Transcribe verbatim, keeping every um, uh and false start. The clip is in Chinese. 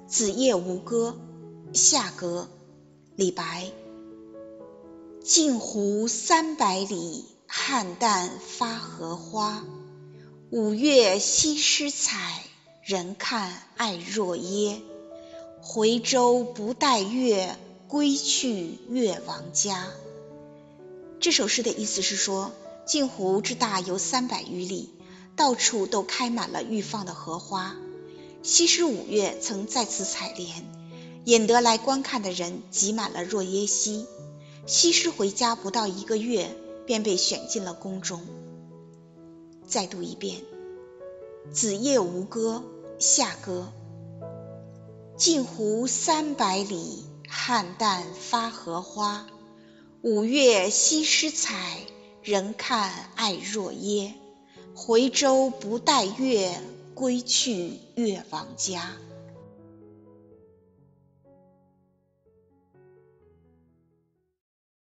子夜吴歌，下歌，李白。镜湖三百里，菡萏发荷花。五月西施采，人看爱若耶。回舟不待月，归去越王家。这首诗的意思是说，镜湖之大有三百余里，到处都开满了欲放的荷花。西施五月曾在此采莲，引得来观看的人挤满了若耶溪。西施回家不到一个月，便被选进了宫中。再读一遍，子夜吴歌，下歌。镜湖三百里，菡萏发荷花。五月西施采，人看爱若耶。回舟不待月，归去越王家。